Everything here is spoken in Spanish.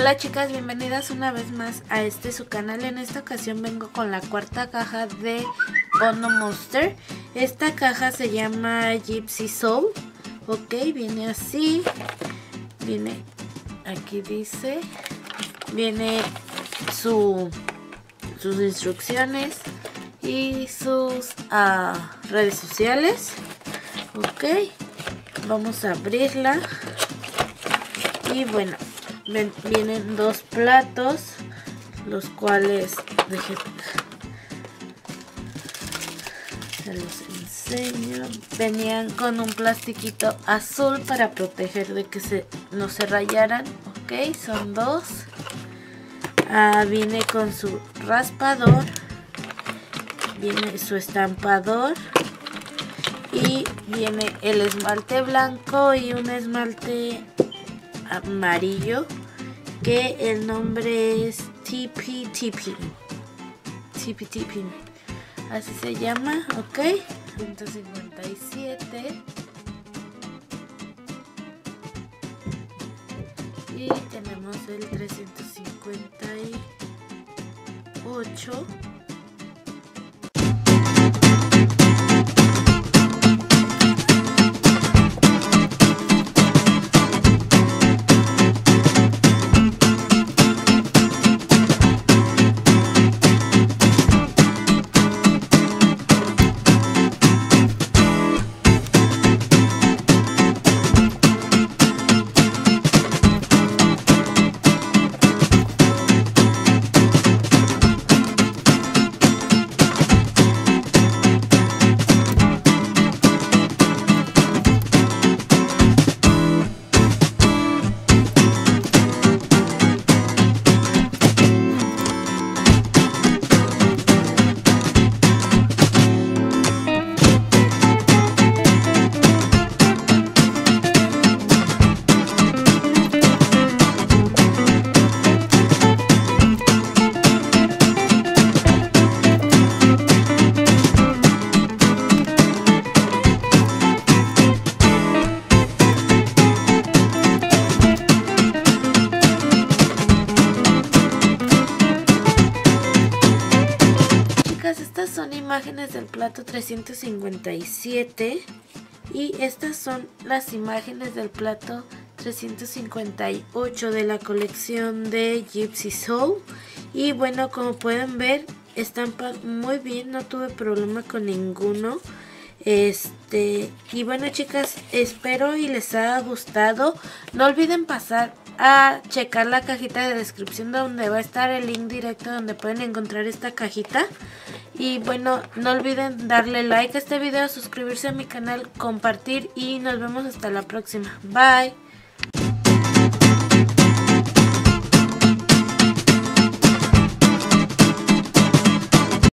Hola chicas, bienvenidas una vez más a su canal. En esta ocasión vengo con la cuarta caja de Bono Monster. Esta caja se llama Gypsy Soul. Ok, viene así. Viene, aquí dice, viene sus instrucciones y sus redes sociales. Ok, vamos a abrirla. Y bueno, vienen dos platos, los cuales se los enseño. Venían con un plastiquito azul para proteger de que no se rayaran. Ok, son dos. Viene con su raspador, viene su estampador y viene el esmalte blanco y un esmalte amarillo, que el nombre es Tippy Tipping, así se llama. Ok, 157 y tenemos el 358. Estas son imágenes del plato 357 y estas son las imágenes del plato 358 de la colección de Gypsy Soul. Y bueno, como pueden ver, estampan muy bien, no tuve problema con ninguno. Y bueno chicas, espero y les haya gustado. No olviden pasar a checar la cajita de descripción, donde va a estar el link directo donde pueden encontrar esta cajita. Y bueno, no olviden darle like a este video, suscribirse a mi canal, compartir y nos vemos hasta la próxima. Bye.